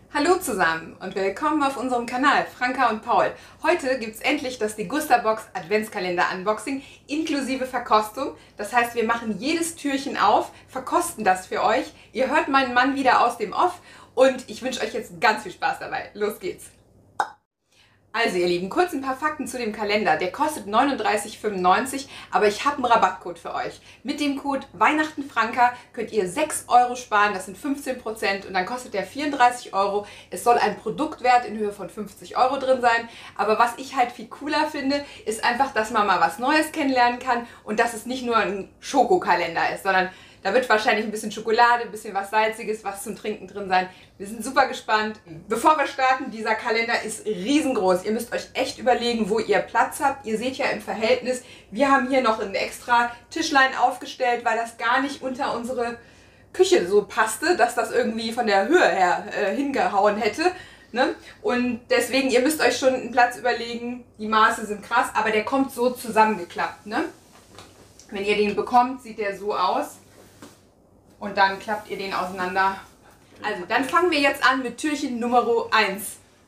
Hallo zusammen und willkommen auf unserem Kanal Franka und Paul. Heute gibt es endlich das Degusta-Box Adventskalender Unboxing inklusive Verkostung. Das heißt, wir machen jedes Türchen auf, verkosten das für euch. Ihr hört meinen Mann wieder aus dem Off und ich wünsche euch jetzt ganz viel Spaß dabei. Los geht's! Also ihr Lieben, kurz ein paar Fakten zu dem Kalender. Der kostet 39,95 €, aber ich habe einen Rabattcode für euch. Mit dem Code WeihnachtenFranka könnt ihr 6 € sparen, das sind 15% und dann kostet der 34 €. Es soll ein Produktwert in Höhe von 50 € drin sein, aber was ich halt viel cooler finde, ist einfach, dass man mal was Neues kennenlernen kann und dass es nicht nur ein Schokokalender ist, sondern da wird wahrscheinlich ein bisschen Schokolade, ein bisschen was Salziges, was zum Trinken drin sein. Wir sind super gespannt. Bevor wir starten, dieser Kalender ist riesengroß. Ihr müsst euch echt überlegen, wo ihr Platz habt. Ihr seht ja im Verhältnis, wir haben hier noch ein extra Tischlein aufgestellt, weil das gar nicht unter unsere Küche so passte, dass das irgendwie von der Höhe her hingehauen hätte. Ne? Und deswegen, ihr müsst euch schon einen Platz überlegen. Die Maße sind krass, aber der kommt so zusammengeklappt. Ne? Wenn ihr den bekommt, sieht der so aus. Und dann klappt ihr den auseinander. Also, dann fangen wir jetzt an mit Türchen Nummer 1.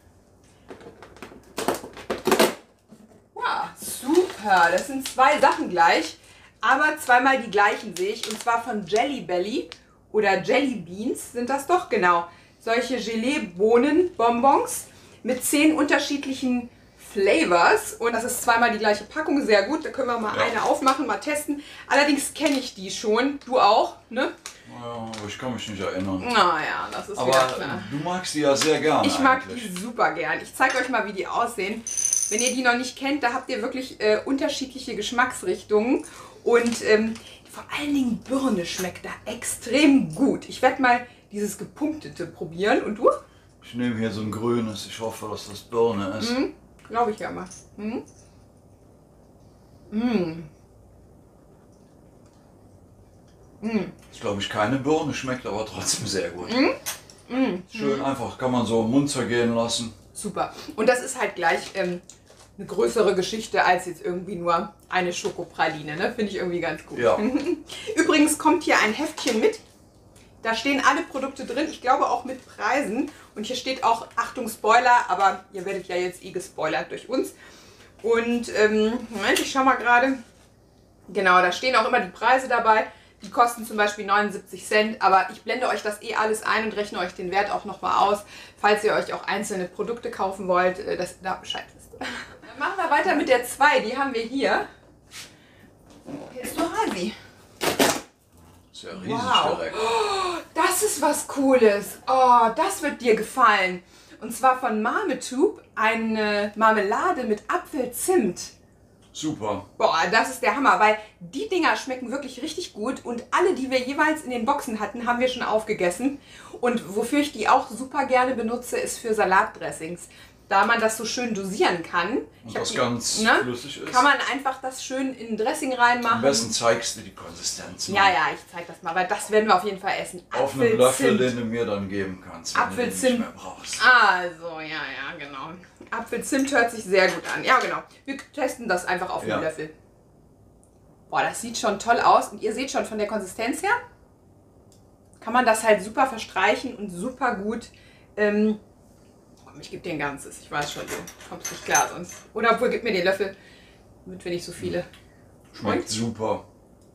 Wow, super. Das sind zwei Sachen gleich, aber zweimal die gleichen sehe ich. Und zwar von Jelly Belly oder Jelly Beans sind das doch, genau. Solche Gelee-Bohnen-Bonbons mit 10 unterschiedlichen Flavors. Und das ist zweimal die gleiche Packung, sehr gut. Da können wir mal eine aufmachen, mal testen. Allerdings kenne ich die schon. Du auch, ne? Ja, aber ich kann mich nicht erinnern. Naja, das ist aber wieder klar. Du magst die ja sehr gerne. Ich mag eigentlich. die super gern. Ich zeige euch mal, wie die aussehen. Wenn ihr die noch nicht kennt, da habt ihr wirklich unterschiedliche Geschmacksrichtungen. Und vor allen Dingen Birne schmeckt da extrem gut. Ich werde mal dieses gepunktete probieren. Und du? Ich nehme hier so ein grünes. Ich hoffe, dass das Birne ist. Mhm. Glaube ich ja mal. Mhm. Mhm. Mhm. Ist glaube ich keine Birne, schmeckt aber trotzdem sehr gut. Mhm. Mhm. Schön einfach, kann man so im Mund zergehen lassen. Super. Und das ist halt gleich eine größere Geschichte als jetzt irgendwie nur eine Schokopraline. Ne? Finde ich irgendwie ganz gut. Ja. Übrigens kommt hier ein Heftchen mit. Da stehen alle Produkte drin, ich glaube auch mit Preisen. Und hier steht auch, Achtung Spoiler, aber ihr werdet ja jetzt gespoilert durch uns. Und Moment, ich schau mal gerade. Genau, da stehen auch immer die Preise dabei. Die kosten zum Beispiel 79 Cent, aber ich blende euch das alles ein und rechne euch den Wert auch nochmal aus, falls ihr euch auch einzelne Produkte kaufen wollt, dass ihr da Bescheid wisst. Dann machen wir weiter mit der 2, die haben wir hier. Hier ist doch Hasi. Ist ja riesig direkt. Oh, das ist was Cooles. Oh, das wird dir gefallen. Und zwar von Marmetube, eine Marmelade mit Apfelzimt. Super. Boah, das ist der Hammer, weil die Dinger schmecken wirklich richtig gut und alle, die wir jeweils in den Boxen hatten, haben wir schon aufgegessen. Und wofür ich die auch super gerne benutze, ist für Salatdressings. Da man das so schön dosieren kann. Und das ganz flüssig ist. Kann man einfach das schön in ein Dressing reinmachen. Am besten zeigst du die Konsistenz. Ja, ja, ich zeig das mal, weil das werden wir auf jeden Fall essen. Auf einen Löffel, den du mir dann geben kannst, wenn du den nicht mehr brauchst. Also, ja, genau. Apfelzimt hört sich sehr gut an. Ja, genau. Wir testen das einfach auf einen Löffel. Boah, das sieht schon toll aus. Und ihr seht schon von der Konsistenz her, kann man das halt super verstreichen und super gut. Ich gebe dir ein ganzes. Ich weiß schon, du kommst nicht klar sonst. Oder obwohl, gib mir den Löffel, damit wir nicht so viele. Schmeckt super.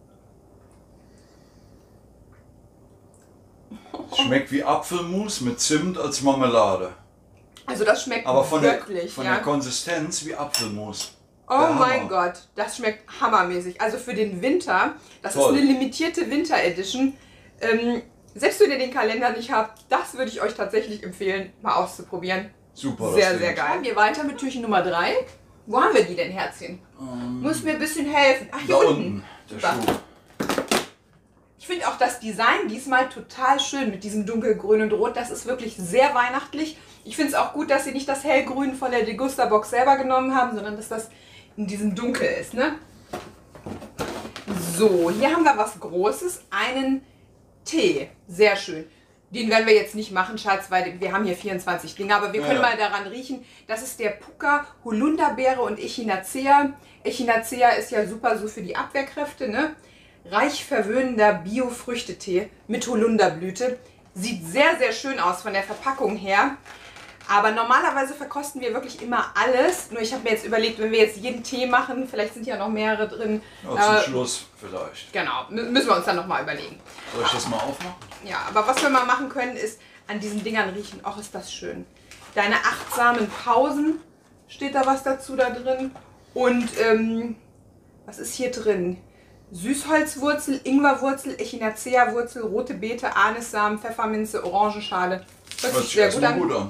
Schmeckt wie Apfelmus mit Zimt als Marmelade. Also das schmeckt aber von wirklich, der Konsistenz wie Apfelmus. Oh mein Gott, das schmeckt hammermäßig. Also für den Winter, das ist eine limitierte Winter Edition. Selbst wenn ihr den Kalender nicht habt, das würde ich euch tatsächlich empfehlen, mal auszuprobieren. Super. Sehr, sehr geil. Wir weiter mit Türchen Nummer 3. Wo haben wir die denn, Herzchen? Muss mir ein bisschen helfen. Ach, hier da unten. Der Schuh. Ich finde auch das Design diesmal total schön mit diesem dunkelgrün und rot. Das ist wirklich sehr weihnachtlich. Ich finde es auch gut, dass sie nicht das hellgrün von der Degusta-Box selber genommen haben, sondern dass das in diesem Dunkel ist. Ne? So, hier haben wir was Großes. Einen Tee. Sehr schön. Den werden wir jetzt nicht machen, Schatz, weil wir haben hier 24 Dinge, aber wir können mal daran riechen. Das ist der Puka Holunderbeere und Echinacea. Echinacea ist ja super so für die Abwehrkräfte, ne? Reich verwöhnender Bio-Früchtetee mit Holunderblüte. Sieht sehr, sehr schön aus von der Verpackung her. Aber normalerweise verkosten wir wirklich immer alles. Nur ich habe mir jetzt überlegt, wenn wir jetzt jeden Tee machen, vielleicht sind ja noch mehrere drin. Ja, zum Schluss vielleicht. Genau, müssen wir uns dann nochmal überlegen. Soll ich das mal aufmachen? Ja, aber was wir mal machen können, ist an diesen Dingern riechen. Och, ist das schön. Deine achtsamen Pausen, steht da was dazu da drin. Und was ist hier drin? Süßholzwurzel, Ingwerwurzel, Echinacea-Wurzel, rote Beete, Anissamen, Pfefferminze, Orangenschale. Hört sich sehr gut an.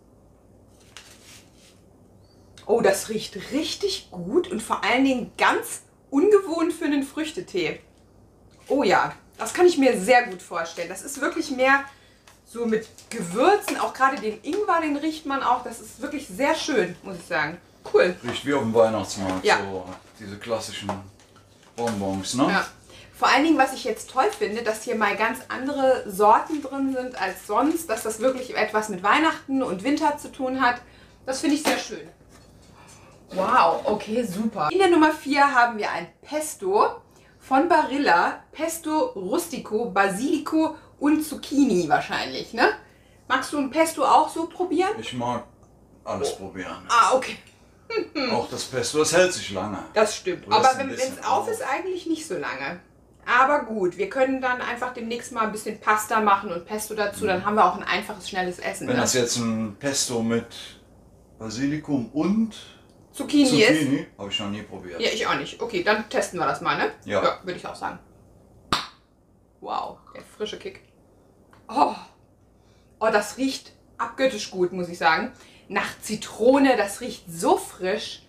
Oh, das riecht richtig gut und vor allen Dingen ganz ungewohnt für einen Früchtetee. Oh ja, das kann ich mir sehr gut vorstellen. Das ist wirklich mehr so mit Gewürzen, auch gerade den Ingwer, den riecht man auch. Das ist wirklich sehr schön, muss ich sagen. Cool. Riecht wie auf dem Weihnachtsmarkt, ja. So diese klassischen Bonbons, ne? Ja. Vor allen Dingen, was ich jetzt toll finde, dass hier mal ganz andere Sorten drin sind als sonst, dass das wirklich etwas mit Weihnachten und Winter zu tun hat. Das finde ich sehr schön. Wow, okay, super. In der Nummer 4 haben wir ein Pesto von Barilla. Pesto Rustico, Basilico und Zucchini wahrscheinlich, ne? Magst du ein Pesto auch so probieren? Ich mag alles probieren. Ah, okay. Auch das Pesto, das hält sich lange. Das stimmt. Aber wenn es auf ist, eigentlich nicht so lange. Aber gut, wir können dann einfach demnächst mal ein bisschen Pasta machen und Pesto dazu. Dann haben wir auch ein einfaches, schnelles Essen. Wenn ne? das jetzt ein Pesto mit Basilikum und Zucchini ist. Habe ich noch nie probiert. Ja, ich auch nicht. Okay, dann testen wir das mal, ne? Ja. Ja, würde ich auch sagen. Wow, der frische Kick. Oh, das riecht abgöttisch gut, muss ich sagen. Nach Zitrone, das riecht so frisch.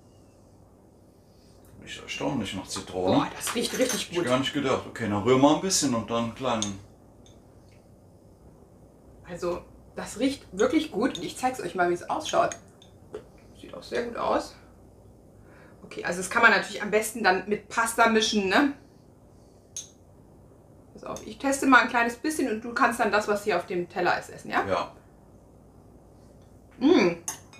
Riecht erstaunlich nach Zitrone. Boah, das riecht richtig gut. Ich gar nicht gedacht. Okay, dann rühr mal ein bisschen und dann einen kleinen. Also, das riecht wirklich gut. Und ich zeige es euch mal, wie es ausschaut. Sieht auch sehr gut aus. Okay, also das kann man natürlich am besten dann mit Pasta mischen, ne? Pass auf, ich teste mal ein kleines bisschen und du kannst dann das, was hier auf dem Teller ist, essen, ja? Ja. Mmh.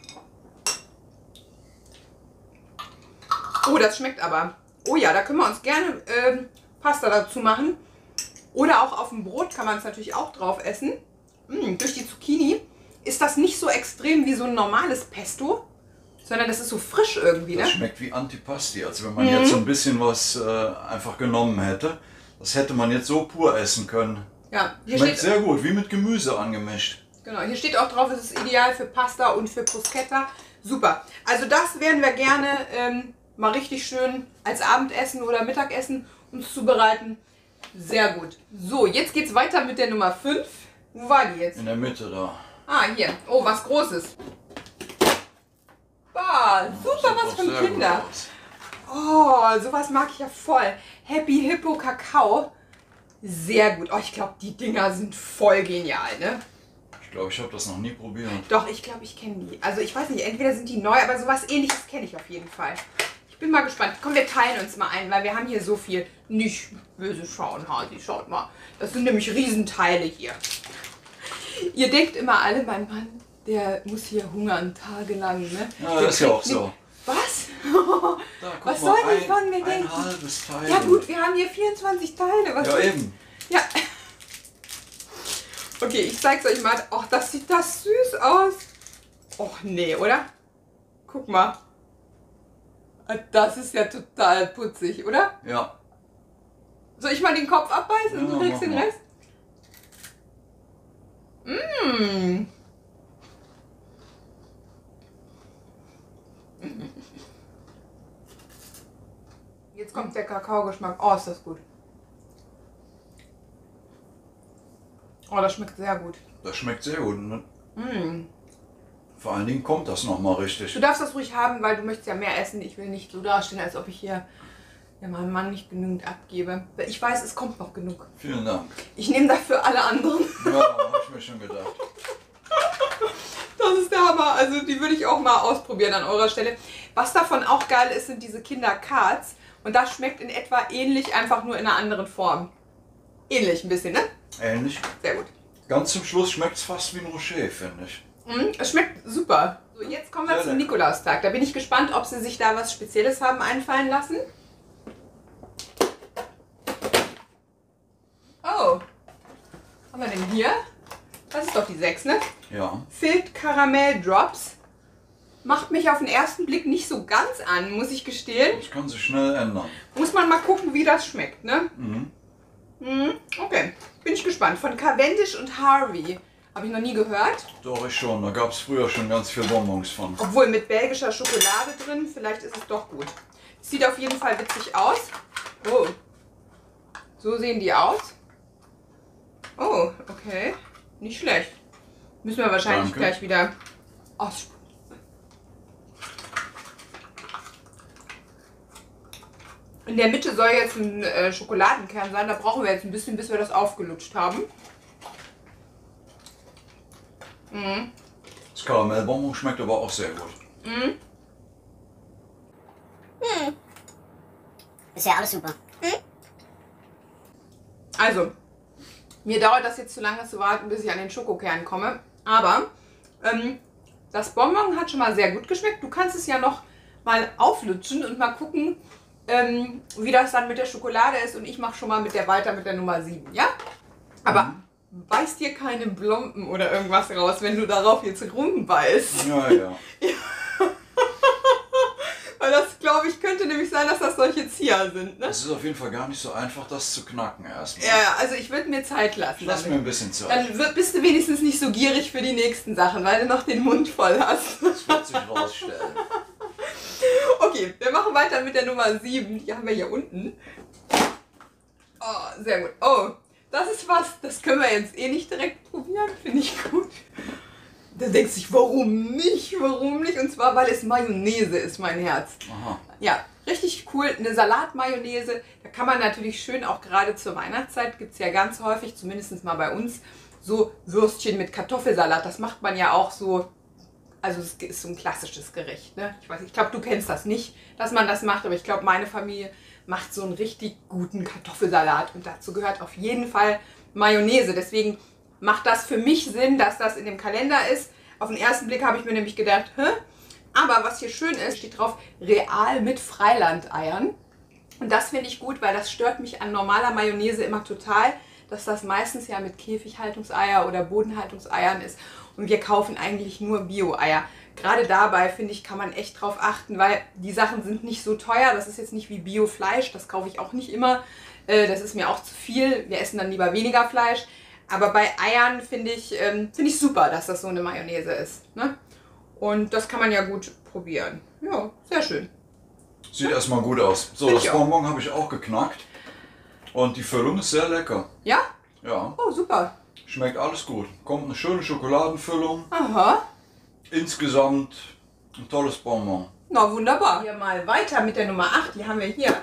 Oh, das schmeckt aber. Oh ja, da können wir uns gerne Pasta dazu machen. Oder auch auf dem Brot kann man es natürlich auch drauf essen. Durch die Zucchini ist das nicht so extrem wie so ein normales Pesto, sondern das ist so frisch irgendwie. Das ne? schmeckt wie Antipasti, als wenn man jetzt so ein bisschen was einfach genommen hätte. Das hätte man jetzt so pur essen können. Ja, hier Schmeckt steht, sehr gut, wie mit Gemüse angemischt. genau, hier steht auch drauf, es ist ideal für Pasta und für Bruschetta. Super. Also das werden wir gerne mal richtig schön als Abendessen oder Mittagessen uns zubereiten. Sehr gut. So, jetzt geht es weiter mit der Nummer 5. Wo war die jetzt? In der Mitte da. Ah, hier. Oh, was Großes. Boah, super, was für Kinder. Oh, sowas mag ich ja voll. Happy Hippo Kakao. Sehr gut. Oh, ich glaube, die Dinger sind voll genial, ne? Ich glaube, ich habe das noch nie probiert. Doch, ich glaube, ich kenne die. Also ich weiß nicht, entweder sind die neu, aber sowas Ähnliches kenne ich auf jeden Fall. Ich bin mal gespannt. Komm, wir teilen uns mal ein, weil wir haben hier so viel. Nicht böse schauen, Hasi, schaut mal. Das sind nämlich Riesenteile hier. Ihr denkt immer alle, mein Mann, der muss hier hungern tagelang, ne? Ja, das ist ja auch so. Was? Da, guck Was mal, soll ich von mir ein denken? halbes Teil. Ja gut, wir haben hier 24 Teile. Was Ja, eben. Ja. Okay, ich zeig's euch mal. Och, das sieht das süß aus. Och nee, oder? Guck mal. Das ist ja total putzig, oder? Ja. Soll ich mal den Kopf abbeißen und Ja, du kriegst mach den mal. Rest? Mmh. Jetzt kommt der Kakaogeschmack. Oh, ist das gut. Oh, das schmeckt sehr gut. Das schmeckt sehr gut. Ne? Mm. Vor allen Dingen kommt das nochmal Du richtig. darfst das ruhig haben, weil du möchtest ja mehr essen. Ich will nicht so dastehen, als ob ich hier meinem Mann nicht genügend abgebe. Weil ich weiß, es kommt noch genug. Vielen Dank. Ich nehme dafür alle anderen. Ja, habe ich mir schon gedacht. Das ist der Hammer. Also die würde ich auch mal ausprobieren an eurer Stelle. Was davon auch geil ist, sind diese Kinder-Cards. Und das schmeckt in etwa ähnlich, einfach nur in einer anderen Form. Ähnlich ein bisschen, ne? Ähnlich. Sehr gut. Ganz zum Schluss schmeckt es fast wie ein Rocher, finde ich. Es schmeckt super. So, jetzt kommen wir Sehr zum lecker. Nikolaustag. Da bin ich gespannt, ob sie sich da was Spezielles haben einfallen lassen. Oh. haben wir denn hier? Das ist doch die 6, ne? Ja. Filled Caramel Drops. Macht mich auf den ersten Blick nicht so ganz an, muss ich gestehen. Das kann sich schnell ändern. Muss man mal gucken, wie das schmeckt, ne? Mhm. Okay, bin ich gespannt. Von Cavendish und Harvey. Habe ich noch nie gehört. Doch, ich schon. Da gab es früher schon ganz viele Bonbons von. Obwohl mit belgischer Schokolade drin, vielleicht ist es doch gut. Sieht auf jeden Fall witzig aus. Oh, so sehen die aus. Oh, okay. Nicht schlecht. Müssen wir wahrscheinlich Danke. gleich wieder ausspucken. In der Mitte soll jetzt ein Schokoladenkern sein. Da brauchen wir jetzt ein bisschen, bis wir das aufgelutscht haben. Das Karamellbonbon schmeckt aber auch sehr gut. Ist ja alles super. Also, mir dauert das jetzt zu lange zu warten, bis ich an den Schokokern komme. Aber das Bonbon hat schon mal sehr gut geschmeckt. Du kannst es ja noch mal auflutschen und mal gucken, wie das dann mit der Schokolade ist. Und ich mache schon mal weiter mit der Nummer 7, ja? Aber beiß dir keine Blomben oder irgendwas raus, wenn du darauf jetzt rumbeißt. Ja, ja. Weil das, glaube ich, könnte nämlich sein, dass das solche Zieher sind, ne? Es ist auf jeden Fall gar nicht so einfach, das zu knacken erstmal. Ja, also ich würde mir Zeit lassen. Lass mir ein bisschen Zeit. Dann bist du wenigstens nicht so gierig für die nächsten Sachen, weil du noch den Mund voll hast. Das wird sich rausstellen. Okay, wir machen weiter mit der Nummer 7. Die haben wir hier unten. Oh, sehr gut. Oh, das ist was, das können wir jetzt eh nicht direkt probieren. Finde ich gut. Da denkst du dich, warum nicht? Warum nicht? Und zwar, weil es Mayonnaise ist, mein Herz. Aha. Ja, richtig cool. Eine Salatmayonnaise. Da kann man natürlich schön, auch gerade zur Weihnachtszeit, gibt es ja ganz häufig, zumindest mal bei uns, so Würstchen mit Kartoffelsalat. Das macht man ja auch so. Also es ist so ein klassisches Gericht, ne? Ich glaube, du kennst das nicht, dass man das macht, aber ich glaube, meine Familie macht so einen richtig guten Kartoffelsalat und dazu gehört auf jeden Fall Mayonnaise. Deswegen macht das für mich Sinn, dass das in dem Kalender ist. Auf den ersten Blick habe ich mir nämlich gedacht, hä? Aber was hier schön ist, steht drauf, real mit Freilandeiern. Und das finde ich gut, weil das stört mich an normaler Mayonnaise immer total, dass das meistens ja mit Käfighaltungseier oder Bodenhaltungseiern ist. Und wir kaufen eigentlich nur Bio-Eier. Gerade dabei, finde ich, kann man echt drauf achten, weil die Sachen sind nicht so teuer. Das ist jetzt nicht wie Bio-Fleisch, das kaufe ich auch nicht immer. Das ist mir auch zu viel. Wir essen dann lieber weniger Fleisch. Aber bei Eiern finde ich super, dass das so eine Mayonnaise ist, ne? Und das kann man ja gut probieren. Ja, sehr schön. Sieht erstmal gut aus. So, Find das ich auch. Bonbon habe ich auch geknackt. Und die Füllung ist sehr lecker. Ja? Ja, Oh, super. schmeckt alles gut. Kommt eine schöne Schokoladenfüllung. Aha. Insgesamt ein tolles Bonbon. Na, wunderbar. Hier mal weiter mit der Nummer 8. Die haben wir hier.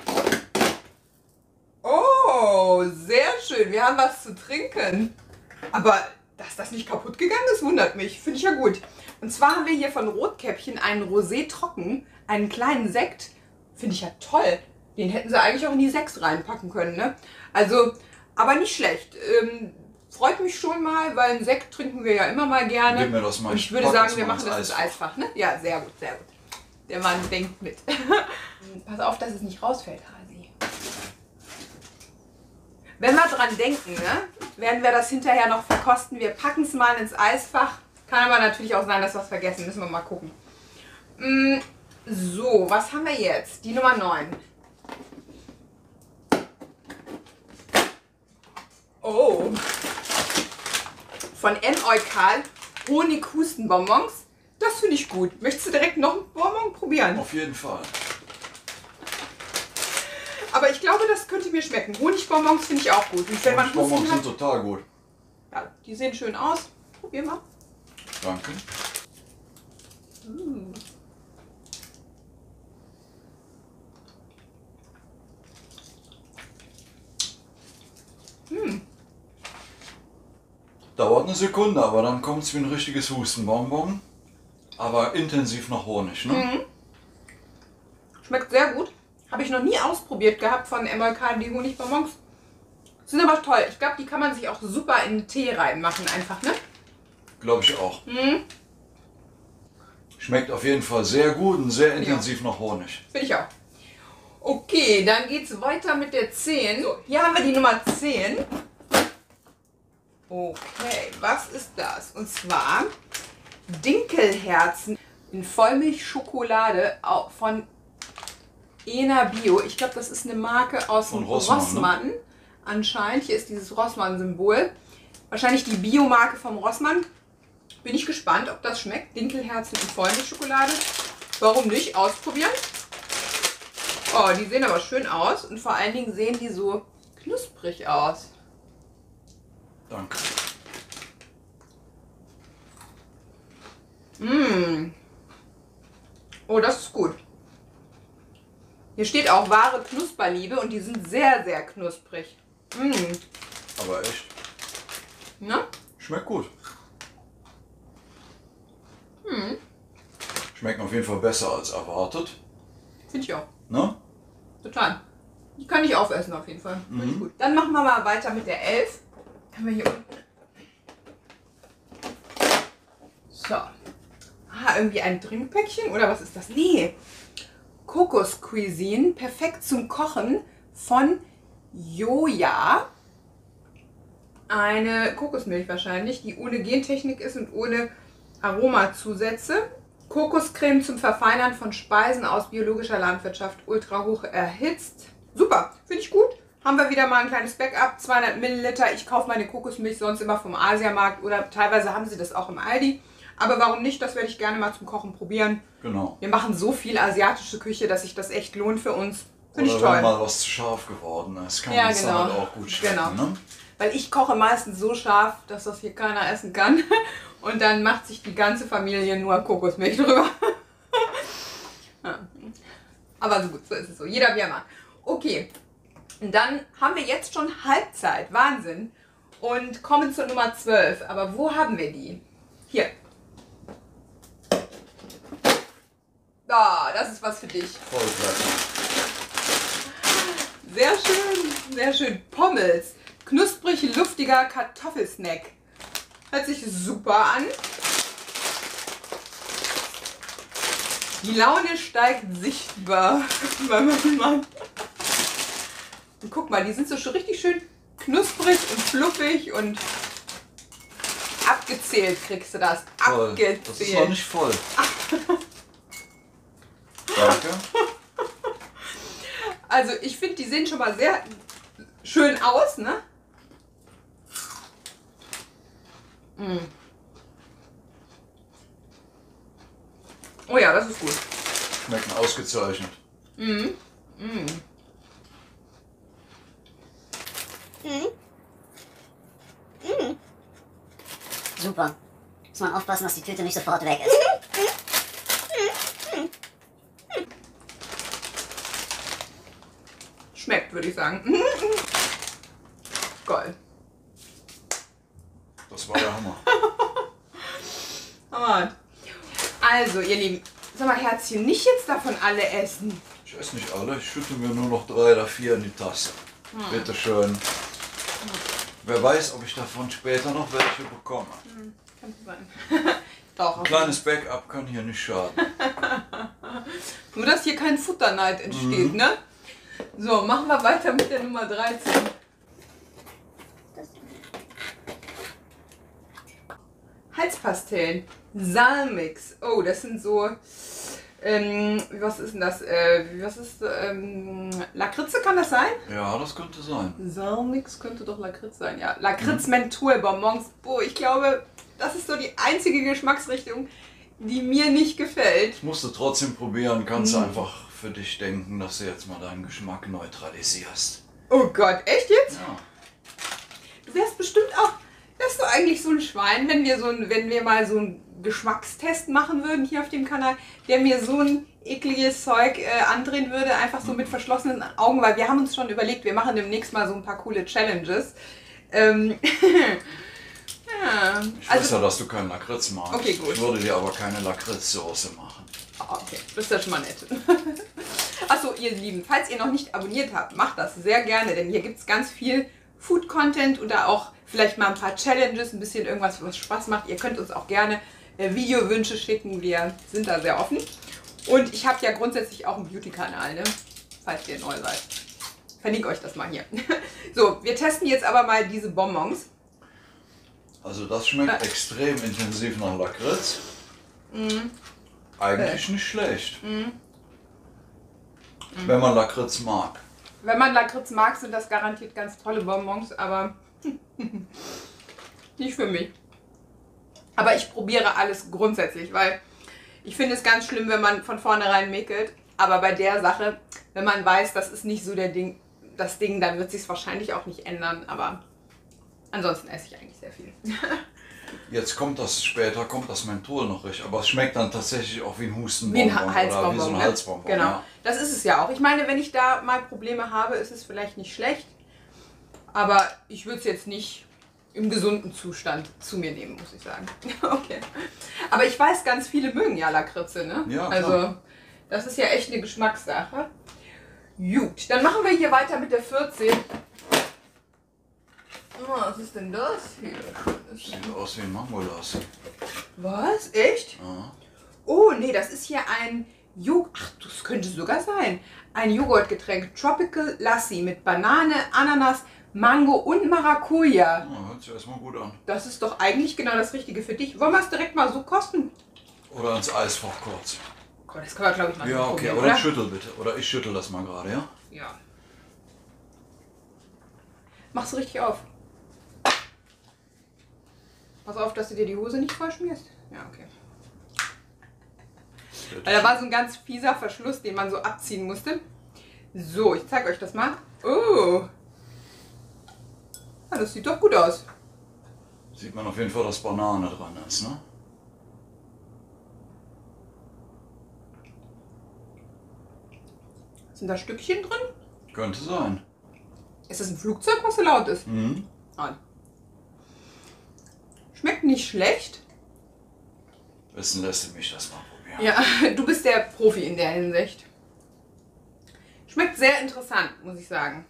Oh, sehr schön. Wir haben was zu trinken. Aber dass das nicht kaputt gegangen ist, wundert mich. Finde ich ja gut. Und zwar haben wir hier von Rotkäppchen einen Rosé trocken, einen kleinen Sekt. Finde ich ja toll. Den hätten sie eigentlich auch in die 6 reinpacken können, ne? Also, aber nicht schlecht. Freut mich schon mal, weil einen Sekt trinken wir ja immer mal gerne. Gib mir das mal. Und ich würde pack sagen, das wir mal machen ins das ins Eisfach, ne? Ja, sehr gut, sehr gut. Der Mann denkt mit. Pass auf, dass es nicht rausfällt, Hasi. Wenn wir dran denken, ne, werden wir das hinterher noch verkosten. Wir packen es mal ins Eisfach. Kann aber natürlich auch sein, dass wir es vergessen. Müssen wir mal gucken. So, was haben wir jetzt? Die Nummer 9. Oh. Von M. Eukal Honighustenbonbons. Das finde ich gut. Möchtest du direkt noch ein Bonbon probieren? Auf jeden Fall. Aber ich glaube, das könnte mir schmecken. Honigbonbons finde ich auch gut. Und wenn man Bonbons Husten sind hat, total gut. ja, die sehen schön aus. Probier mal. Danke. Dauert eine Sekunde, aber dann kommt es wie ein richtiges Hustenbonbon. Aber intensiv nach Honig, ne? Schmeckt sehr gut. Habe ich noch nie ausprobiert gehabt von MLK, die Honigbonbons. Sind aber toll. Ich glaube, die kann man sich auch super in den Tee reinmachen einfach, ne? Glaube ich auch. Schmeckt auf jeden Fall sehr gut und sehr ich intensiv nach Honig. Finde ich auch. Okay, dann geht es weiter mit der 10. So, hier haben wir die Nummer 10. Okay, was ist das? Und zwar Dinkelherzen in Vollmilchschokolade von Ena Bio. Ich glaube, das ist eine Marke aus dem Rossmann. Ne? Anscheinend. Hier ist dieses Rossmann-Symbol. Wahrscheinlich die Biomarke vom Rossmann. Bin ich gespannt, ob das schmeckt. Dinkelherzen in Vollmilchschokolade. Warum nicht? Ausprobieren. Oh, die sehen aber schön aus. Und vor allen Dingen sehen die so knusprig aus. Danke. Mmh. Oh, das ist gut. Hier steht auch wahre Knusperliebe und die sind sehr, sehr knusprig. Mmh. Aber echt. Na? Schmeckt gut. Mmh. Schmecken auf jeden Fall besser als erwartet. Finde ich auch. Ne? Total. Die kann ich aufessen auf jeden Fall. Finde ich gut. Dann machen wir mal weiter mit der 11. Haben wir hier unten. So. Ah, irgendwie ein Trinkpäckchen oder was ist das? Nee. Kokos Cuisine, perfekt zum Kochen von Joja. Eine Kokosmilch wahrscheinlich, die ohne Gentechnik ist und ohne Aromazusätze. Kokoscreme zum Verfeinern von Speisen aus biologischer Landwirtschaft, ultra hoch erhitzt. Super, finde ich gut. Haben wir wieder mal ein kleines Backup, 200 Milliliter. Ich kaufe meine Kokosmilch sonst immer vom Asiamarkt oder teilweise haben sie das auch im Aldi. Aber warum nicht? Das werde ich gerne mal zum Kochen probieren. Genau. Wir machen so viel asiatische Küche, dass sich das echt lohnt für uns. Finde ich oder toll. wenn mal was zu scharf geworden ist, kann man es genau. halt auch gut schmecken. Genau. Ne? Weil ich koche meistens so scharf, dass das hier keiner essen kann. Und dann macht sich die ganze Familie nur Kokosmilch drüber. Ja. Aber so gut, so ist es so. Jeder wie er mag. Okay, und dann haben wir jetzt schon Halbzeit. Wahnsinn. Und kommen zur Nummer 12. Aber wo haben wir die? Hier. Ah, das ist was für dich. Volltreffer. Sehr schön, sehr schön. Pommels. Knusprig luftiger Kartoffelsnack. Hört sich super an. Die Laune steigt sichtbar bei meinem Mann. Und guck mal, die sind so schon richtig schön knusprig und fluffig und abgezählt kriegst du das. Voll. Abgezählt. Das ist noch nicht voll. Danke. Also ich finde, die sehen schon mal sehr schön aus, ne? Mm. Oh ja, das ist gut. Schmecken ausgezeichnet. Mm. Mm. Super. Muss man aufpassen, dass die Tüte nicht sofort weg ist. Schmeckt, würde ich sagen. Geil. Das war der Hammer. Hammer. Also, ihr Lieben, sag mal, Herzchen, nicht jetzt davon alle essen. Ich esse nicht alle, ich schütte mir nur noch 3 oder 4 in die Tasse. Bitte schön. Wer weiß, ob ich davon später noch welche bekomme. Kann sein. Doch. Ein kleines Backup kann hier nicht schaden. Nur, dass hier kein Futterneid entsteht, ne? So, machen wir weiter mit der Nummer 13. Halspastillen. Salmix. Oh, das sind so... was ist denn das? Was ist... Lakritze, kann das sein? Ja, das könnte sein. Salmix könnte doch Lakritz sein, ja. Lakritz-Menthol-Bonbons. Boah, ich glaube, das ist so die einzige Geschmacksrichtung, die mir nicht gefällt. Ich musste trotzdem probieren, kannst du einfach für dich denken, dass du jetzt mal deinen Geschmack neutralisierst. Oh Gott, echt jetzt? Ja. Du wärst bestimmt auch... Wärst du eigentlich so ein Schwein, wenn wir mal so einen Geschmackstest machen würden hier auf dem Kanal, der mir so ein ekliges Zeug andrehen würde, einfach so mit verschlossenen Augen, weil wir haben uns schon überlegt, wir machen demnächst mal so ein paar coole Challenges. Ja, Ich weiß ja, dass du keinen Lakritz magst. Okay, gut. Ich würde dir aber keine Lakritzsoße machen. Okay, das ist ja schon mal nett. Achso, ihr Lieben, falls ihr noch nicht abonniert habt, macht das sehr gerne, denn hier gibt es ganz viel Food-Content oder auch vielleicht mal ein paar Challenges, ein bisschen irgendwas, was Spaß macht. Ihr könnt uns auch gerne Videowünsche schicken, wir sind da sehr offen. Und ich habe ja grundsätzlich auch einen Beauty-Kanal, ne? Falls ihr neu seid. Verlinke euch das mal hier. So, wir testen jetzt aber mal diese Bonbons. Also das schmeckt extrem intensiv nach Lakritz. Eigentlich nicht schlecht. Wenn man Lakritz mag. Wenn man Lakritz mag, sind das garantiert ganz tolle Bonbons, aber nicht für mich. Aber ich probiere alles grundsätzlich, weil ich finde es ganz schlimm, wenn man von vornherein mäkelt. Aber bei der Sache, wenn man weiß, das ist nicht so das Ding, dann wird sich es wahrscheinlich auch nicht ändern. Aber ansonsten esse ich eigentlich sehr viel. Jetzt später kommt das Menthol noch richtig, aber es schmeckt dann tatsächlich auch wie ein Hustenbonbon Wie ein Halsbonbon, oder wie so ein Halsbonbon. Genau, Ja. das ist es ja auch. Ich meine, wenn ich da mal Probleme habe, ist es vielleicht nicht schlecht. Aber ich würde es jetzt nicht im gesunden Zustand zu mir nehmen, muss ich sagen. Okay. Aber ich weiß, ganz viele mögen ja Lakritze, ne? Ja, also, klar. das ist ja echt eine Geschmackssache. Gut, dann machen wir hier weiter mit der 14. Oh, was ist denn das hier? Sieht aus wie ein Mangolassi. Was? Echt? Ja. Oh, nee, das ist hier ein Ach, das könnte sogar sein. Ein Joghurtgetränk. Tropical Lassi mit Banane, Ananas, Mango und Maracuja. Ja, hört sich erstmal gut an. Das ist doch eigentlich genau das Richtige für dich. Wollen wir es direkt mal so kosten? Oder ins Eisfach kurz. Oh, das können wir, glaube ich, mal Ja, so okay, probieren, aber oder? dann schüttel bitte. Oder ich schüttel das mal gerade, ja? Ja. Mach's richtig auf. Pass auf, dass du dir die Hose nicht voll schmierst. Ja, okay. Weil da war so ein ganz fieser Verschluss, den man so abziehen musste. So, ich zeige euch das mal. Oh. Ja, das sieht doch gut aus. Sieht man auf jeden Fall, dass Banane dran ist, ne? Sind da Stückchen drin? Könnte sein. Ist das ein Flugzeug, was so laut ist? Mhm. Nein. Schmeckt nicht schlecht. Wissen lässt du mich das mal probieren. Ja, du bist der Profi in der Hinsicht. Schmeckt sehr interessant, muss ich sagen.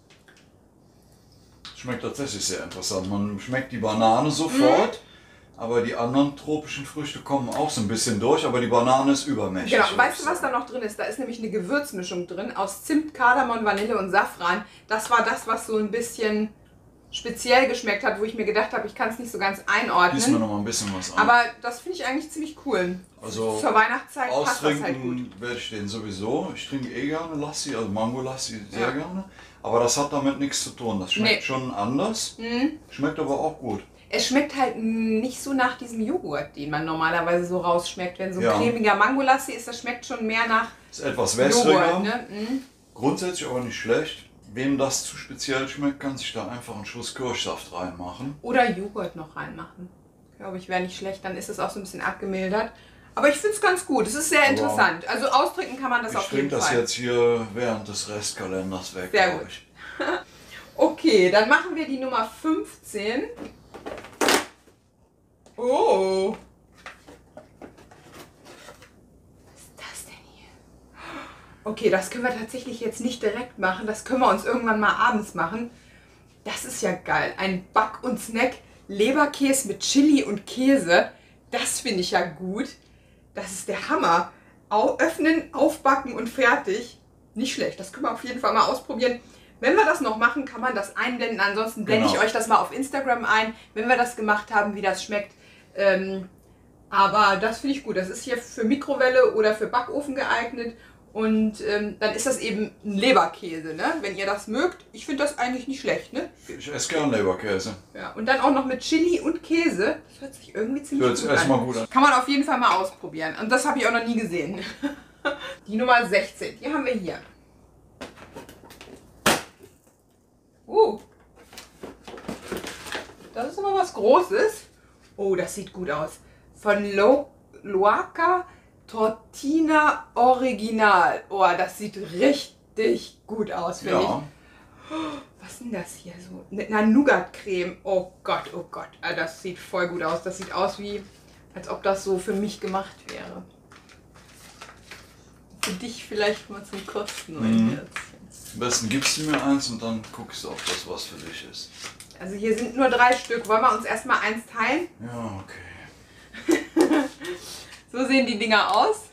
Schmeckt tatsächlich sehr interessant. Man schmeckt die Banane sofort, aber die anderen tropischen Früchte kommen auch so ein bisschen durch, aber die Banane ist übermächtig. Genau, weißt du, was da noch drin ist? Da ist nämlich eine Gewürzmischung drin aus Zimt, Kardamom, Vanille und Safran. Das war das, was so ein bisschen speziell geschmeckt hat, wo ich mir gedacht habe, ich kann es nicht so ganz Gieß mir einordnen. noch mal ein bisschen was an. Aber das finde ich eigentlich ziemlich cool. Also zur Weihnachtszeit passt das halt gut. austrinken werde ich den sowieso. Ich trinke eh gerne Lassi, also Mango Lassi sehr Ja. gerne. Aber das hat damit nichts zu tun. Das schmeckt Nee. schon anders, schmeckt aber auch gut. Es schmeckt halt nicht so nach diesem Joghurt, den man normalerweise so rausschmeckt. Wenn so ein Ja. cremiger Mangolassi ist, das schmeckt schon mehr nach Ist etwas wässriger, Joghurt. Ne? grundsätzlich aber nicht schlecht. Wem das zu speziell schmeckt, kann sich da einfach einen Schuss Kirschsaft reinmachen. Oder Joghurt noch reinmachen. Glaube ich, wäre nicht schlecht. Dann ist es auch so ein bisschen abgemildert. Aber ich finde es ganz gut. Es ist sehr interessant. Also austrinken kann man das Ich auf jeden trinke das Fall. jetzt hier während des Restkalenders weg. Sehr glaub gut. ich. Okay, dann machen wir die Nummer 15. Oh. Was ist das denn hier? Okay, das können wir tatsächlich jetzt nicht direkt machen. Das können wir uns irgendwann mal abends machen. Das ist ja geil. Ein Back- und Snack. Leberkäse mit Chili und Käse. Das finde ich ja gut. Das ist der Hammer. Öffnen, aufbacken und fertig. Nicht schlecht. Das können wir auf jeden Fall mal ausprobieren. Wenn wir das noch machen, kann man das einblenden. Ansonsten blende ich Genau. euch das mal auf Instagram ein, wenn wir das gemacht haben, wie das schmeckt. Aber das finde ich gut. Das ist hier für Mikrowelle oder für Backofen geeignet. Und dann ist das eben ein Leberkäse, ne? Wenn ihr das mögt. Ich finde das eigentlich nicht schlecht, ne? Ich esse gern Leberkäse. Ja, und dann auch noch mit Chili und Käse. Das hört sich irgendwie ziemlich Hört sich gut erstmal an. gut an. Kann man auf jeden Fall mal ausprobieren. Und das habe ich auch noch nie gesehen. Die Nummer 16, die haben wir hier. Das ist aber was Großes. Oh, das sieht gut aus. Von Loaca Tortina Original. Oh, das sieht richtig gut aus, finde ich. Ja, Was ist denn das hier so? Eine Nougat-Creme. Oh Gott, oh Gott. Ah, das sieht voll gut aus. Das sieht aus wie, als ob das so für mich gemacht wäre. Für dich vielleicht mal zum Kosten, mein Herzchen. am besten gibst du mir eins und dann guckst du, ob das was für dich ist. Also hier sind nur 3 Stück. Wollen wir uns erstmal eins teilen? Ja, okay. So sehen die Dinger aus.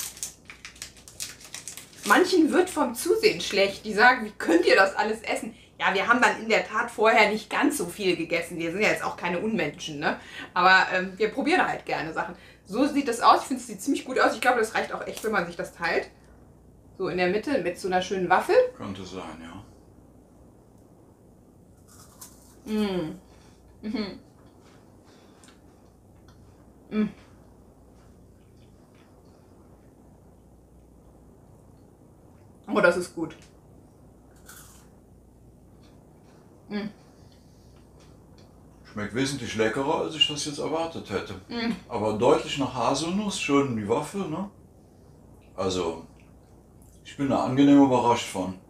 Manchen wird vom Zusehen schlecht. Die sagen, wie könnt ihr das alles essen? Ja, wir haben dann in der Tat vorher nicht ganz so viel gegessen. Wir sind ja jetzt auch keine Unmenschen, ne? Aber wir probieren halt gerne Sachen. So sieht das aus. Ich finde, es sieht ziemlich gut aus. Ich glaube, das reicht auch echt, wenn man sich das teilt. So in der Mitte mit so einer schönen Waffel. Könnte sein, ja. Mm. Mhm. Mm. Oh, das ist gut. Mm. Schmeckt wesentlich leckerer, als ich das jetzt erwartet hätte. Mm. Aber deutlich nach Haselnuss, schön die Waffel, ne? Also, ich bin da angenehm überrascht von.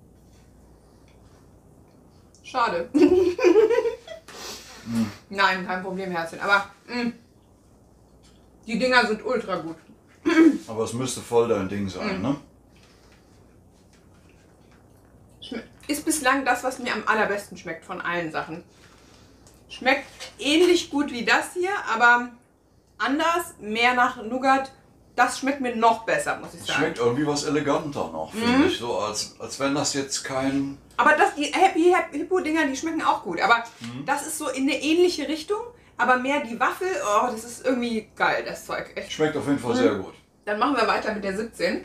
Schade. Nein, kein Problem, Herzchen. Aber die Dinger sind ultra gut. Aber es müsste voll dein Ding sein, ne? Ist bislang das, was mir am allerbesten schmeckt von allen Sachen. Schmeckt ähnlich gut wie das hier, aber anders, mehr nach Nougat. Das schmeckt mir noch besser, muss ich Es sagen. schmeckt irgendwie was eleganter noch, finde ich. So, als wenn das jetzt kein... Aber die Happy Hippo Dinger, die schmecken auch gut. Aber das ist so in eine ähnliche Richtung. Aber mehr die Waffel, oh, das ist irgendwie geil, das Zeug. Echt. Schmeckt auf jeden Fall sehr gut. Dann machen wir weiter mit der 17.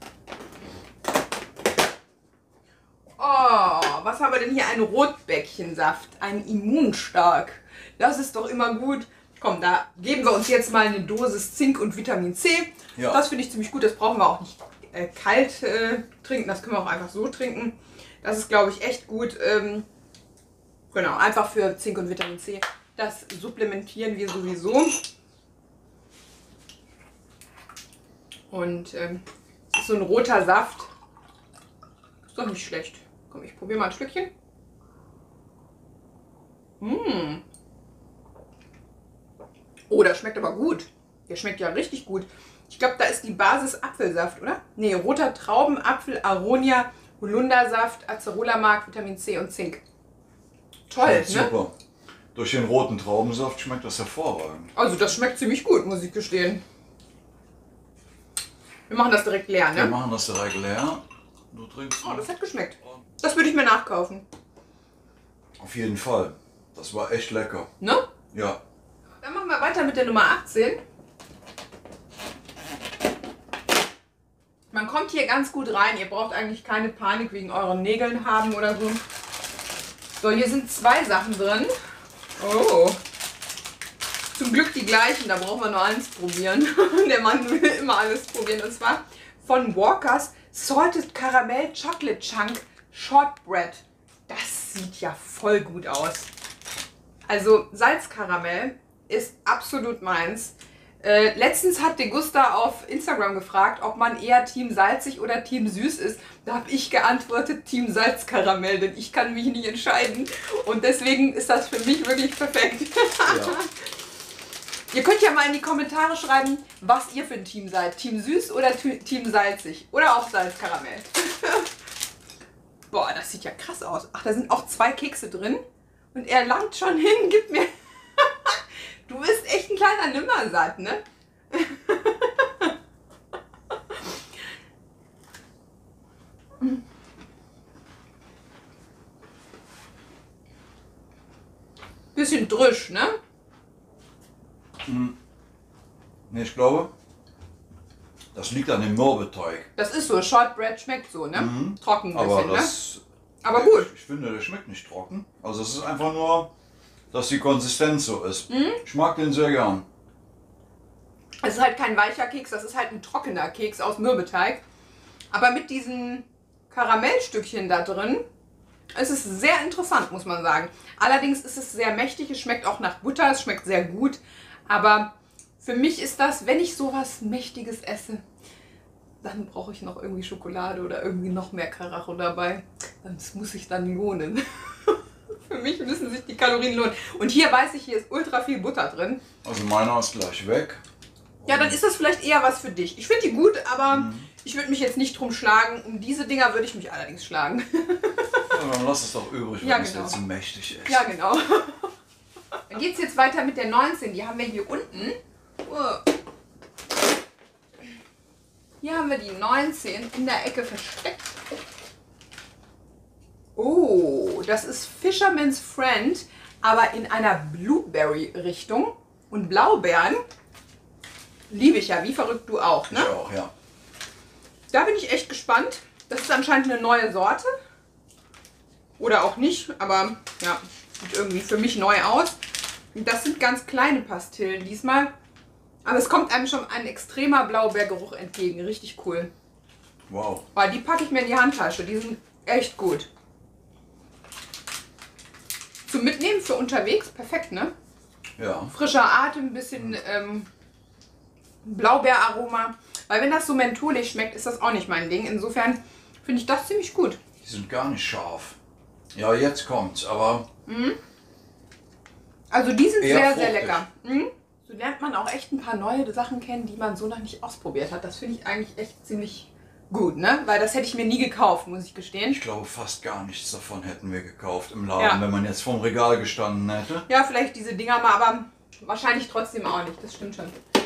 Oh, was haben wir denn hier? Ein Rotbäckchensaft, ein Immunstark. Das ist doch immer gut. Komm, da geben wir uns jetzt mal eine Dosis Zink und Vitamin C. Ja. Das finde ich ziemlich gut. Das brauchen wir auch nicht kalt trinken. Das können wir auch einfach so trinken. Das ist, glaube ich, echt gut. Genau, einfach für Zink und Vitamin C. Das supplementieren wir sowieso. Und ist so ein roter Saft. Ist doch nicht schlecht. Komm, ich probiere mal ein Stückchen. Oh, das schmeckt aber gut. Der schmeckt ja richtig gut. Ich glaube, da ist die Basis Apfelsaft, oder? Ne, roter Traubenapfel, Aronia, Holundersaft, Acerola-Mark, Vitamin C und Zink. Toll, Schmeckt ne? super. Durch den roten Traubensaft schmeckt das hervorragend. Also das schmeckt ziemlich gut, muss ich gestehen. Wir machen das direkt leer, Wir ne? machen das direkt leer. Du trinkst Oh, noch. das hat geschmeckt. Das würde ich mir nachkaufen. Auf jeden Fall. Das war echt lecker. Ne? Ja. Dann machen wir weiter mit der Nummer 18. Man kommt hier ganz gut rein. Ihr braucht eigentlich keine Panik wegen euren Nägeln haben oder so. So, hier sind zwei Sachen drin. Oh. Zum Glück die gleichen, da brauchen wir nur eins probieren. Der Mann will immer alles probieren. Und zwar von Walkers Salted Caramel Chocolate Chunk Shortbread. Das sieht ja voll gut aus. Also Salzkaramell ist absolut meins. Letztens hat Degusta auf Instagram gefragt, ob man eher Team salzig oder Team süß ist. Da habe ich geantwortet, Team Salzkaramell, denn ich kann mich nicht entscheiden. Und deswegen ist das für mich wirklich perfekt. Ja. Ihr könnt ja mal in die Kommentare schreiben, was ihr für ein Team seid. Team süß oder Team salzig. Oder auch Salzkaramell. Boah, das sieht ja krass aus. Ach, da sind auch zwei Kekse drin. Und er langt schon hin, gib mir... Du bist echt ein kleiner Nimmersatt, ne? Bisschen drisch, ne? Nee, ich glaube, das liegt an dem Mürbeteig. Das ist so, Shortbread schmeckt so, ne? Trocken ein Aber bisschen, ne? das... Aber gut. Ich finde, der schmeckt nicht trocken. Also es ist einfach nur, dass die Konsistenz so ist. Ich mag den sehr gern. Es ist halt kein weicher Keks, das ist halt ein trockener Keks aus Mürbeteig. Aber mit diesen Karamellstückchen da drin ist es sehr interessant, muss man sagen. Allerdings ist es sehr mächtig, es schmeckt auch nach Butter, es schmeckt sehr gut. Aber für mich ist das, wenn ich sowas Mächtiges esse, dann brauche ich noch irgendwie Schokolade oder irgendwie noch mehr Karacho dabei. Das muss sich dann lohnen. Für mich müssen sich die Kalorien lohnen. Und hier weiß ich, hier ist ultra viel Butter drin. Also meiner ist gleich weg. Ja, dann ist das vielleicht eher was für dich. Ich finde die gut, aber ich würde mich jetzt nicht drum schlagen. Um diese Dinger würde ich mich allerdings schlagen. Ja, dann lass es doch übrig, wenn Ja, es genau. jetzt so mächtig ist. Ja, genau. Dann geht es jetzt weiter mit der 19. Die haben wir hier unten. Hier haben wir die 19 in der Ecke versteckt. Oh, das ist Fisherman's Friend, aber in einer Blueberry-Richtung. Und Blaubeeren liebe ich ja, wie verrückt du auch, ne? Ich auch, ja. Da bin ich echt gespannt. Das ist anscheinend eine neue Sorte. Oder auch nicht, aber ja, sieht irgendwie für mich neu aus. Und das sind ganz kleine Pastillen diesmal. Aber es kommt einem schon ein extremer Blaubeergeruch entgegen. Richtig cool. Wow. Weil die packe ich mir in die Handtasche. Die sind echt gut. Zum Mitnehmen für unterwegs, perfekt, ne? Ja. Frischer Atem, ein bisschen Blaubeeraroma. Weil wenn das so mentholig schmeckt, ist das auch nicht mein Ding. Insofern finde ich das ziemlich gut. Die sind gar nicht scharf. Ja, jetzt kommt's, aber Also die sind eher sehr, fruchtig. sehr lecker. So lernt man auch echt ein paar neue Sachen kennen, die man so noch nicht ausprobiert hat. Das finde ich eigentlich echt ziemlich gut, ne? Weil das hätte ich mir nie gekauft, muss ich gestehen. Ich glaube, fast gar nichts davon hätten wir gekauft im Laden, Ja. wenn man jetzt vorm Regal gestanden hätte. Ja, vielleicht diese Dinger mal, aber wahrscheinlich trotzdem auch nicht. Das stimmt schon.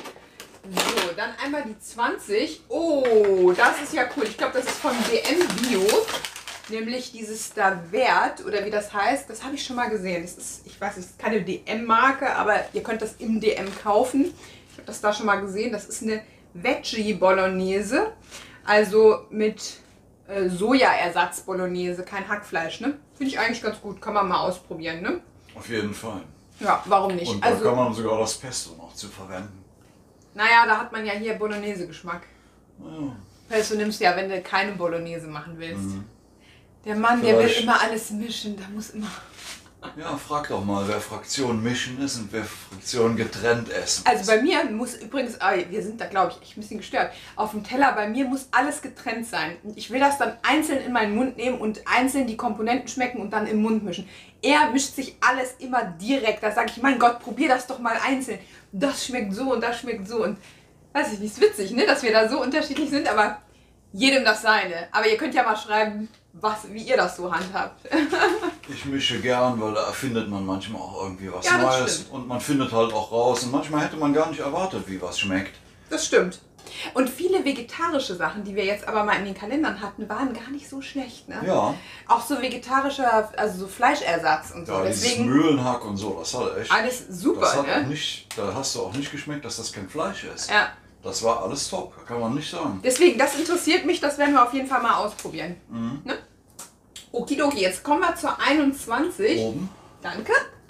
So, dann einmal die 20. Oh, das ist ja cool. Ich glaube, das ist von DM Bio. Nämlich dieses da Wert, oder wie das heißt, das habe ich schon mal gesehen. Das ist, ich weiß nicht, das ist keine DM-Marke, aber ihr könnt das im DM kaufen. Ich habe das da schon mal gesehen. Das ist eine Veggie Bolognese. Also mit Sojaersatz Bolognese, kein Hackfleisch, ne? Finde ich eigentlich ganz gut. Kann man mal ausprobieren, ne? Auf jeden Fall. Ja, warum nicht? Und da kann man sogar das Pesto noch zu verwenden. Naja, da hat man ja hier Bolognese-Geschmack. Ja. Pesto nimmst du ja, wenn du keine Bolognese machen willst. Der Mann, der will Vielleicht. immer alles mischen. Da muss immer... Ja, frag doch mal, wer Fraktion mischen ist und wer Fraktion getrennt essen Also ist. bei mir muss übrigens, wir sind da glaube ich echt ein bisschen gestört, auf dem Teller, bei mir muss alles getrennt sein. Und ich will das dann einzeln in meinen Mund nehmen und einzeln die Komponenten schmecken und dann im Mund mischen. Er mischt sich alles immer direkt. Da sage ich, mein Gott, probier das doch mal einzeln. Das schmeckt so und das schmeckt so. Und weiß ich nicht, ist witzig, ne, dass wir da so unterschiedlich sind, aber jedem das seine. Aber ihr könnt ja mal schreiben, wie ihr das so handhabt. Ich mische gern, weil da erfindet man manchmal auch irgendwie was Ja, das Neues. stimmt. Und man findet halt auch raus. Und manchmal hätte man gar nicht erwartet, wie was schmeckt. Das stimmt. Und viele vegetarische Sachen, die wir jetzt aber mal in den Kalendern hatten, waren gar nicht so schlecht, ne? Ja, Auch so vegetarischer, also so Fleischersatz und so. ja, dieses Deswegen Mühlenhack und so, das hat echt... alles super, das hat auch ne? nicht, da hast du auch nicht geschmeckt, dass das kein Fleisch ist. Ja. Das war alles top, kann man nicht sagen. Deswegen, das interessiert mich, das werden wir auf jeden Fall mal ausprobieren. Ne? Okidoki, jetzt kommen wir zur 21. Oben. Danke.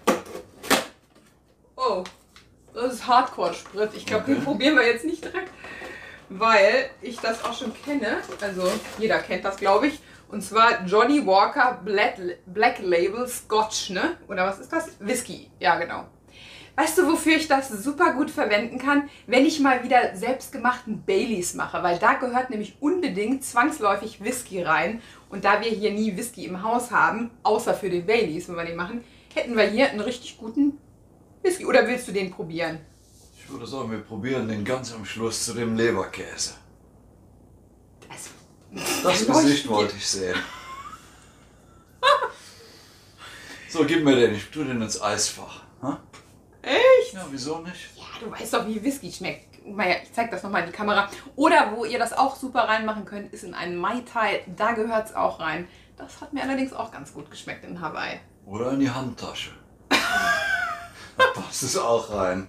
Oh, das ist Hardcore-Sprit. Ich glaube, Okay. den probieren wir jetzt nicht direkt, weil ich das auch schon kenne. Also jeder kennt das, glaube ich. Und zwar Johnny Walker Black Label Scotch, ne? Oder was ist das? Whisky. Ja, genau. Weißt du, wofür ich das super gut verwenden kann? Wenn ich mal wieder selbstgemachten Baileys mache, weil da gehört nämlich unbedingt zwangsläufig Whisky rein. Und da wir hier nie Whisky im Haus haben, außer für den Baileys, wenn wir den machen, hätten wir hier einen richtig guten Whisky. Oder willst du den probieren? Ich würde sagen, wir probieren den ganz am Schluss zu dem Leberkäse. Das Gesicht wollte ich sehen. So, gib mir den, ich tue den ins Eisfach. Ha? Echt? Ja, wieso nicht? Ja, du weißt doch, wie Whisky schmeckt. Maja, ich zeig das nochmal in die Kamera. Oder wo ihr das auch super reinmachen könnt, ist in einen Mai Tai. Da gehört es auch rein. Das hat mir allerdings auch ganz gut geschmeckt in Hawaii. Oder in die Handtasche. Da passt es auch rein.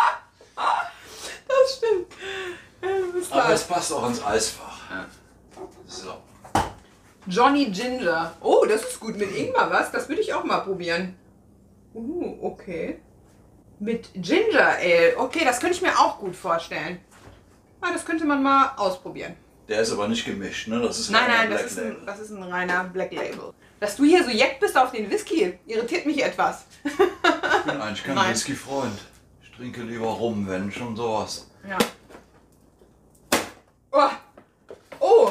Das stimmt. Ja, ist Aber klar. es passt auch ins Eisfach. So. Johnny Ginger. Oh, das ist gut mit Ingwer, was? Das würde ich auch mal probieren. Okay. Mit Ginger Ale. Okay, das könnte ich mir auch gut vorstellen. Ah, das könnte man mal ausprobieren. Der ist aber nicht gemischt, ne? Das ist Nein, reiner nein, Black das Label. ist ein reiner Black Label. Dass du hier so jeck bist auf den Whisky, irritiert mich etwas. Ich bin eigentlich kein Nein. Whisky-Freund. Ich trinke lieber rum, wenn schon sowas. Ja. Oh.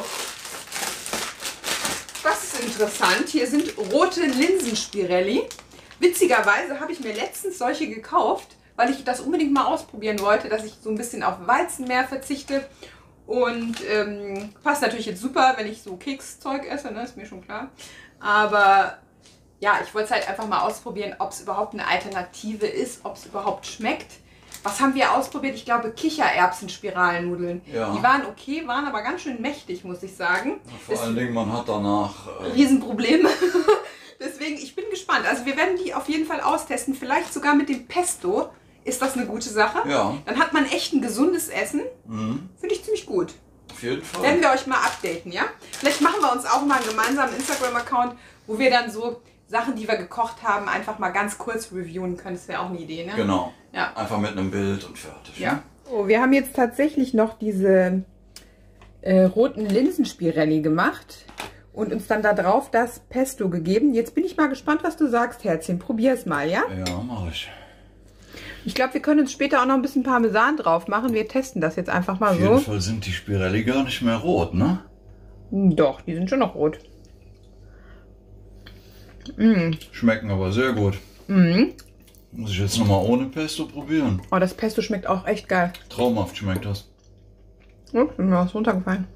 Das ist interessant. Hier sind rote Linsenspirelli. Witzigerweise habe ich mir letztens solche gekauft, weil ich das unbedingt mal ausprobieren wollte, dass ich so ein bisschen auf Weizenmehl verzichte. Und passt natürlich jetzt super, wenn ich so Kekszeug esse, ne? Ist mir schon klar. Aber ja, ich wollte es halt einfach mal ausprobieren, ob es überhaupt eine Alternative ist, ob es überhaupt schmeckt. Was haben wir ausprobiert? Ich glaube Kichererbsen-Spiralnudeln. Ja. Die waren okay, waren aber ganz schön mächtig, muss ich sagen. Vor allen Dingen, man hat danach... Riesenprobleme. Deswegen, ich bin gespannt. Also wir werden die auf jeden Fall austesten. Vielleicht sogar mit dem Pesto ist das eine gute Sache. Ja. Dann hat man echt ein gesundes Essen. Mhm. Finde ich ziemlich gut. Auf jeden Fall. Werden wir euch mal updaten, ja? Vielleicht machen wir uns auch mal einen gemeinsamen Instagram-Account, wo wir dann so Sachen, die wir gekocht haben, einfach mal ganz kurz reviewen können. Das wäre auch eine Idee, ne? Genau. Ja. Einfach mit einem Bild und fertig. Ja. Ne? Oh, wir haben jetzt tatsächlich noch diese roten Linsenspirelli gemacht und uns dann da drauf das Pesto gegeben. Jetzt bin ich mal gespannt, was du sagst, Herzchen. Probier es mal, ja? Ja, mach ich. Ich glaube, wir können uns später auch noch ein bisschen Parmesan drauf machen. Wir testen das jetzt einfach mal Auf so. jeden Fall sind die Spirelli gar nicht mehr rot, ne? Doch, die sind schon noch rot. Schmecken aber sehr gut. Muss ich jetzt nochmal ohne Pesto probieren. Oh, das Pesto schmeckt auch echt geil. Traumhaft schmeckt das. Oh, ist mir was runtergefallen.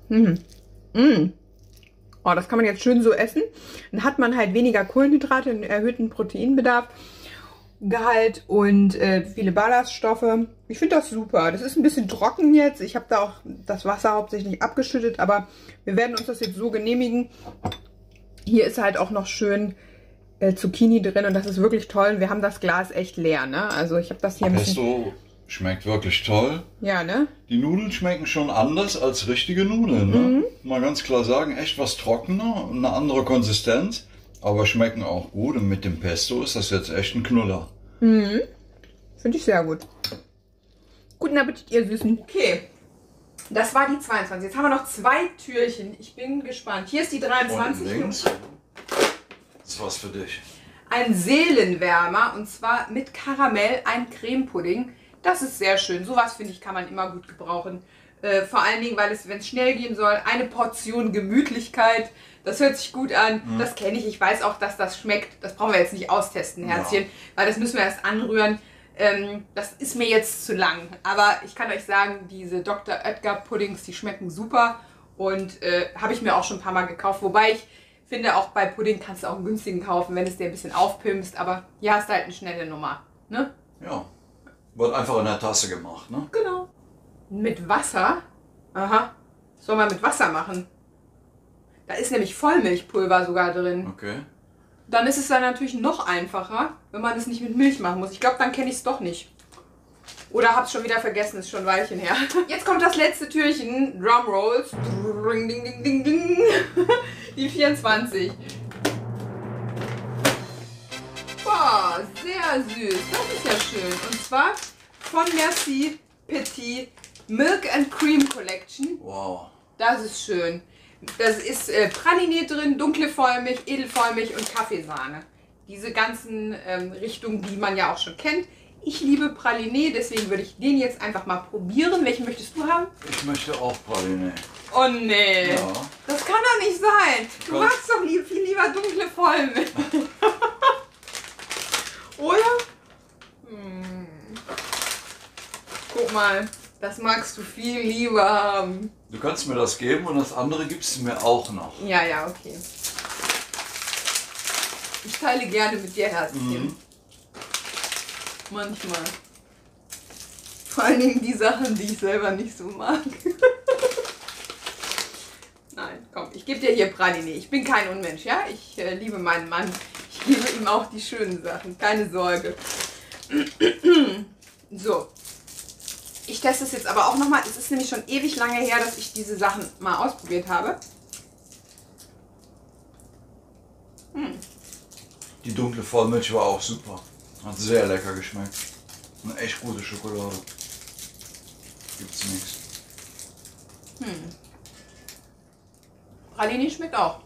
Oh, das kann man jetzt schön so essen. Dann hat man halt weniger Kohlenhydrate, einen erhöhten Proteinbedarf. Gehalt und viele Ballaststoffe. Ich finde das super. Das ist ein bisschen trocken jetzt. Ich habe da auch das Wasser hauptsächlich abgeschüttet, aber wir werden uns das jetzt so genehmigen. Hier ist halt auch noch schön Zucchini drin und das ist wirklich toll. Wir haben das Glas echt leer, ne? Also ich habe das hier ein bisschen... Pesto schmeckt wirklich toll. Ja, ne? Die Nudeln schmecken schon anders als richtige Nudeln, ne? Mal ganz klar sagen, echt was trockener, eine andere Konsistenz. Aber schmecken auch gut und mit dem Pesto ist das jetzt echt ein Knuller. Finde ich sehr gut. Guten Appetit, ihr Süßen. Okay, das war die 22. Jetzt haben wir noch 2 Türchen. Ich bin gespannt. Hier ist die 23. Und links, das ist was für dich. Ein Seelenwärmer und zwar mit Karamell, ein Cremepudding. Das ist sehr schön. Sowas finde ich kann man immer gut gebrauchen. Vor allen Dingen, weil es, wenn es schnell gehen soll, eine Portion Gemütlichkeit. Das hört sich gut an. Das kenne ich. Ich weiß auch, dass das schmeckt. Das brauchen wir jetzt nicht austesten, Herzchen. Ja. Weil das müssen wir erst anrühren. Das ist mir jetzt zu lang. Aber ich kann euch sagen, diese Dr. Oetker Puddings, die schmecken super. Und habe ich mir auch schon ein paar Mal gekauft. Wobei ich finde, auch bei Pudding kannst du auch einen günstigen kaufen, wenn es dir ein bisschen aufpimpst. Aber hier hast du halt eine schnelle Nummer. Ne? Ja. Wird einfach in der Tasse gemacht, ne? Genau. Mit Wasser? Aha. Soll man mit Wasser machen? Da ist nämlich Vollmilchpulver sogar drin. Okay. Dann ist es dann natürlich noch einfacher, wenn man es nicht mit Milch machen muss. Ich glaube, dann kenne ich es doch nicht. Oder habe es schon wieder vergessen, ist schon ein Weilchen her. Jetzt kommt das letzte Türchen. Drumrolls. Ding, ding, ding, ding, ding. Die 24. Boah, sehr süß. Das ist ja schön. Und zwar von Merci Petit Milk and Cream Collection. Wow. Das ist schön. Das ist Praline drin, dunkle Vollmilch, Edelvollmilch und Kaffeesahne. Diese ganzen Richtungen, die man ja auch schon kennt. Ich liebe Praline, deswegen würde ich den jetzt einfach mal probieren. Welchen möchtest du haben? Ich möchte auch Praline. Oh nee, Ja. das kann doch nicht sein. Du Was? magst doch viel lieber dunkle Vollmilch. Oder? Guck mal, das magst du viel lieber haben. Du kannst mir das geben und das andere gibst du mir auch noch. Ja, ja, okay. Ich teile gerne mit dir Herzchen. Manchmal. Vor allen Dingen die Sachen, die ich selber nicht so mag. Nein, komm, ich gebe dir hier Praline. Ich bin kein Unmensch, ja? Ich liebe meinen Mann. Ich gebe ihm auch die schönen Sachen. Keine Sorge. So. Ich teste es jetzt aber auch nochmal. Es ist nämlich schon ewig lange her, dass ich diese Sachen mal ausprobiert habe. Die dunkle Vollmilch war auch super. Hat sehr lecker geschmeckt. Eine echt gute Schokolade. Gibt's nichts. Praline schmeckt auch.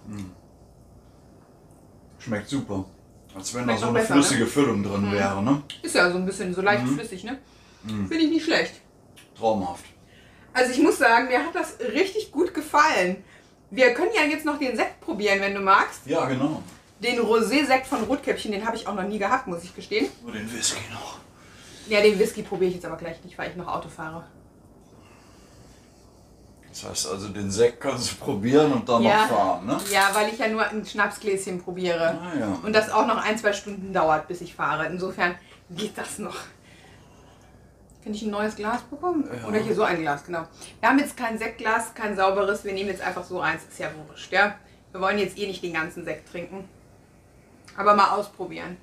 Schmeckt super. Als wenn Schmeckt da so noch eine besser, flüssige ne? Füllung drin wäre, ne? Ist ja so ein bisschen so leicht flüssig, ne? Finde ich nicht schlecht. Traumhaft. Also ich muss sagen, mir hat das richtig gut gefallen. Wir können ja jetzt noch den Sekt probieren, wenn du magst. Ja, genau. Den Rosé-Sekt von Rotkäppchen, den habe ich auch noch nie gehabt, muss ich gestehen. Nur den Whisky noch. Ja, den Whisky probiere ich jetzt aber gleich nicht, weil ich noch Auto fahre. Das heißt also, den Sekt kannst du probieren und dann noch fahren, ne? Ja, weil ich ja nur ein Schnapsgläschen probiere. Ah, ja. Und das auch noch 1-2 Stunden dauert, bis ich fahre. Insofern geht das noch. Kann ich ein neues Glas bekommen? Ja. Oder hier so ein Glas, genau. Wir haben jetzt kein Sektglas, kein sauberes. Wir nehmen jetzt einfach so eins. Ist ja wurscht, ja. Wir wollen jetzt eh nicht den ganzen Sekt trinken. Aber mal ausprobieren.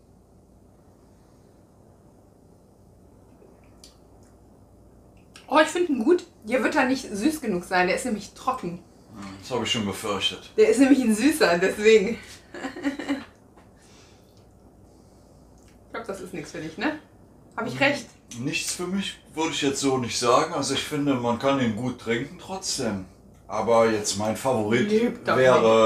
Oh, ich finde ihn gut. Hier wird er nicht süß genug sein. Der ist nämlich trocken. Das habe ich schon befürchtet. Der ist nämlich ein Süßer, deswegen. Ich glaube, das ist nichts für dich, ne? Habe ich recht? Nichts für mich, würde ich jetzt so nicht sagen. Also ich finde, man kann ihn gut trinken trotzdem. Aber jetzt mein Favorit Lügt doch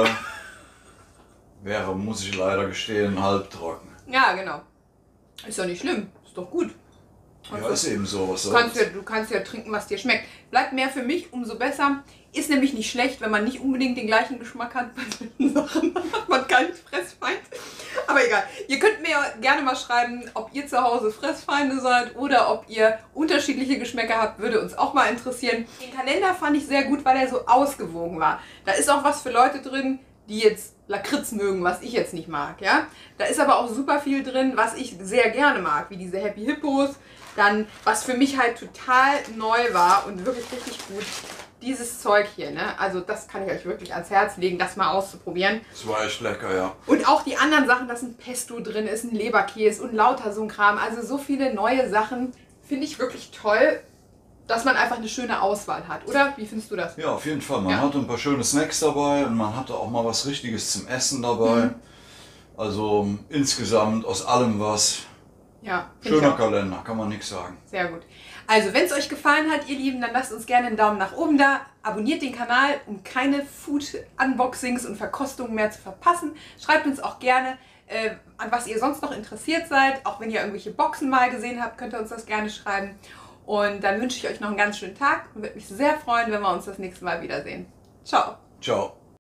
wäre, muss ich leider gestehen, halbtrocken. Ja, genau. Ist doch nicht schlimm. Ist doch gut. Ja, ist eben so. Was Du kannst ja trinken, was dir schmeckt. Bleibt mehr für mich, umso besser. Ist nämlich nicht schlecht, wenn man nicht unbedingt den gleichen Geschmack hat. Bei solchen Sachen hat man keinen Fressfeind. Aber egal. Ihr könnt mir gerne mal schreiben, ob ihr zu Hause Fressfeinde seid oder ob ihr unterschiedliche Geschmäcker habt. Würde uns auch mal interessieren. Den Kalender fand ich sehr gut, weil er so ausgewogen war. Da ist auch was für Leute drin, die jetzt Lakritz mögen, was ich jetzt nicht mag. Ja? Da ist aber auch super viel drin, was ich sehr gerne mag, wie diese Happy Hippos. Dann, was für mich halt total neu war und wirklich richtig gut, dieses Zeug hier, ne? Also das kann ich euch wirklich ans Herz legen, das mal auszuprobieren. Das war echt lecker, ja. Und auch die anderen Sachen, dass ein Pesto drin ist, ein Leberkäse und lauter so ein Kram. Also so viele neue Sachen finde ich wirklich toll, dass man einfach eine schöne Auswahl hat, oder? Wie findest du das? Ja, auf jeden Fall. Man hatte ein paar schöne Snacks dabei und man hatte auch mal was Richtiges zum Essen dabei. Also insgesamt aus allem was. Ja, finde ich Schöner auch. Kalender, kann man nichts sagen. Sehr gut. Also, wenn es euch gefallen hat, ihr Lieben, dann lasst uns gerne einen Daumen nach oben da. Abonniert den Kanal, um keine Food-Unboxings und Verkostungen mehr zu verpassen. Schreibt uns auch gerne, an was ihr sonst noch interessiert seid. Auch wenn ihr irgendwelche Boxen mal gesehen habt, könnt ihr uns das gerne schreiben. Und dann wünsche ich euch noch einen ganz schönen Tag und würde mich sehr freuen, wenn wir uns das nächste Mal wiedersehen. Ciao. Ciao.